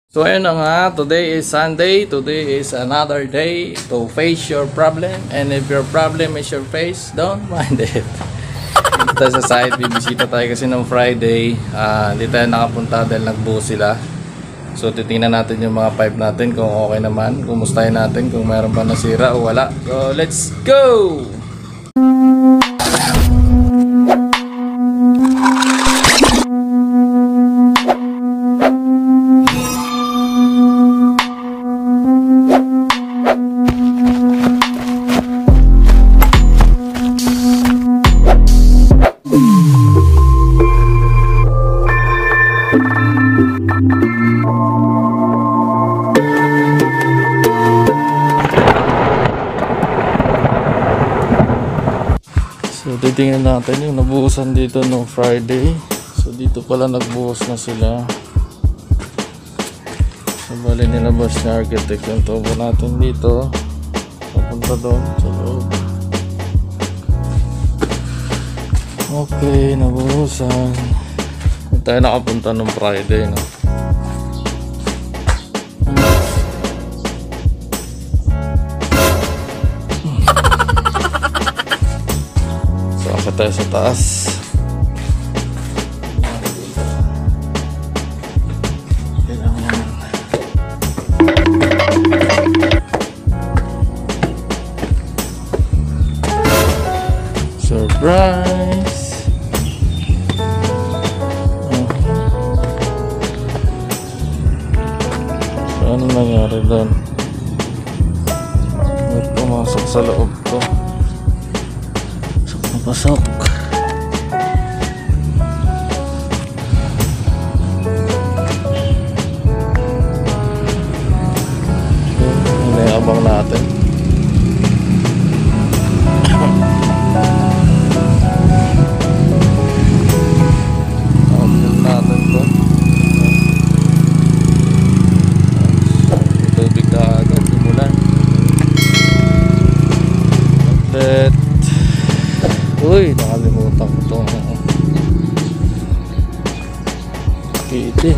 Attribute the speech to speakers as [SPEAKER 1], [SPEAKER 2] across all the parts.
[SPEAKER 1] So ayun na nga, today is Sunday, today is another day to face your problem, and if your problem is your face, don't mind it. Dito tayo sa site, bibisita tayo kasi ng Friday, hindi tayo nakapunta dahil nagbuo sila. So titingnan natin yung mga pipe natin kung okay naman, kumustahin natin kung mayroon ba nasira o wala. So let's go! So titingnan natin yung nabuhusan dito no Friday. So dito pala nagbuhos na sila. So bali nilabas na architect yung tubo natin dito. Papunta doon sa loob. Okay, nabuhusan. Hindi tayo nakapunta nung Friday, no? Tayo sa taas. Surprise! So, ano nangyari doon? May pumasok sa loob ko. Pasok. Hindi abang natin. Abang natin to. Tubig na agad simulan. Outlet. Uy, nakalimutan ko itong itin.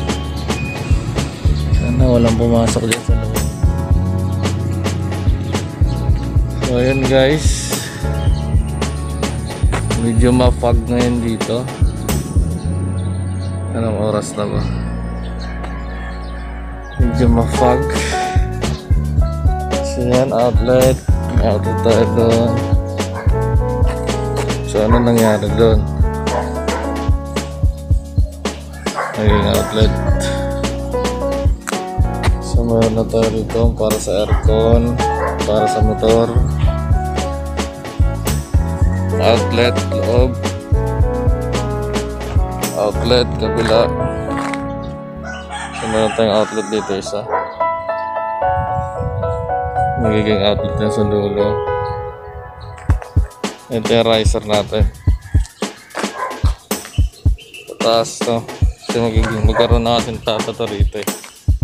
[SPEAKER 1] Sana walang pumasok dyan sa loob. So ayun guys, medyo ma-fog ngayon dito. Anong oras na ba? Medyo ma-fog. So yan, outlet tayo doon. So ano nangyari doon? Naging outlet. So mayroon na tayo rito para sa aircon, para sa motor. Outlet loob, outlet kabila. So mayroon tayong outlet dito isa. Magiging outlet na sa dulo. Ito yung riser natin. Pataas to. Kasi magkaroon natin tato rito eh.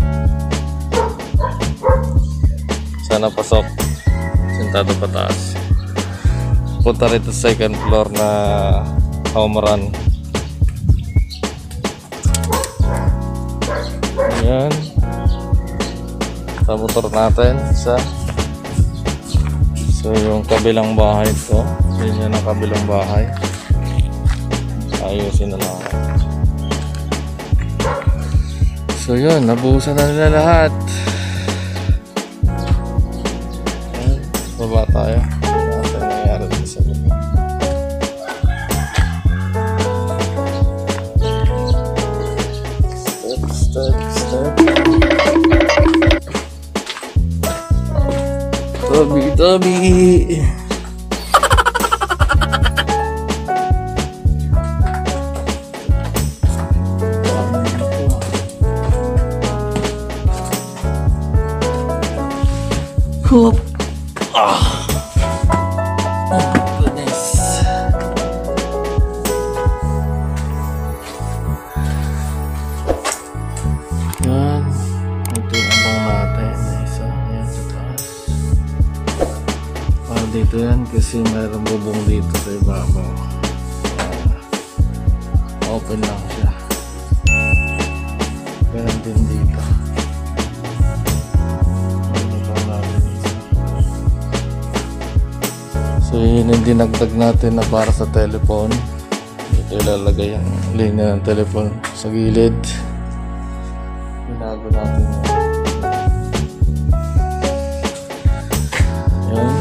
[SPEAKER 1] Sana pasok. Sintado pataas. Punta rito sa second floor na homerun. Ayan. Sa motor natin. So yung kabilang bahay to. Yun yan ang kabilang bahay. Ayusin na lang. So yun, nabuhusan na nila lahat. Ayan, baba tayo. Ano tayo nangyari dito sa baba. Step. Toby. Cool. Oh goodness. Yan. Ito yung abang natin. Isa. Yan sa taas. Dito yan kasi mayroong bubong dito sa ibabaw. Open lang siya. Ganun din dito. Yan yung dinagdag natin na para sa telephone. Ito ilalagay ang linya ng telephone sa gilid. Binago natin yan. Yan.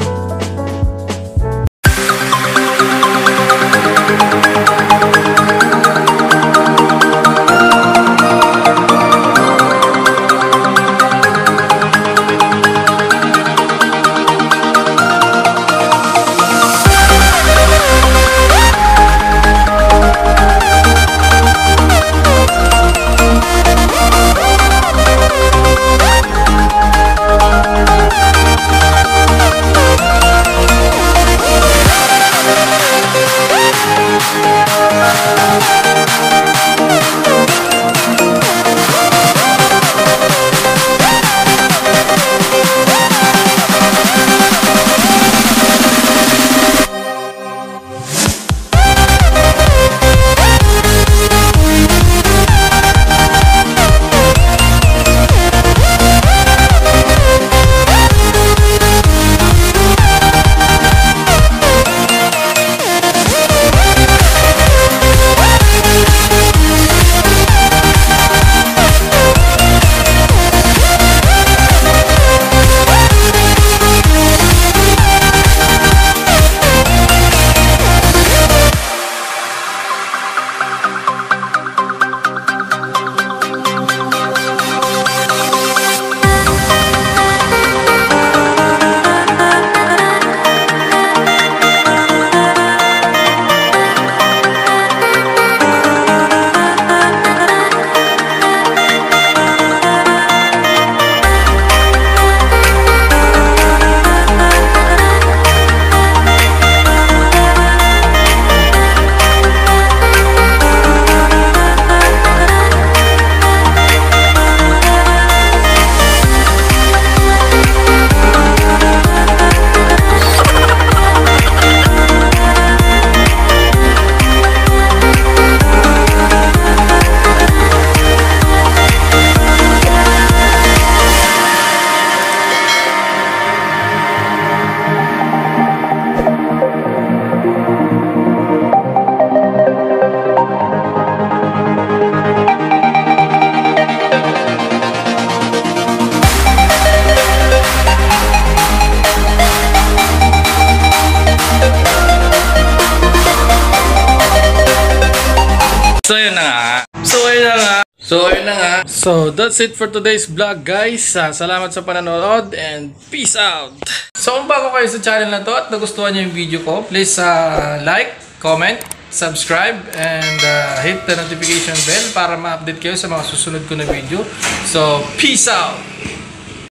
[SPEAKER 1] So that's it for today's vlog, guys. Salamat sa panonood and peace out. So kung bago kayo sa channel na to at nagustuhan niyo yung video ko, please like, comment, subscribe, and hit the notification bell para ma-update kayo sa mga susunod ko na video. So peace out!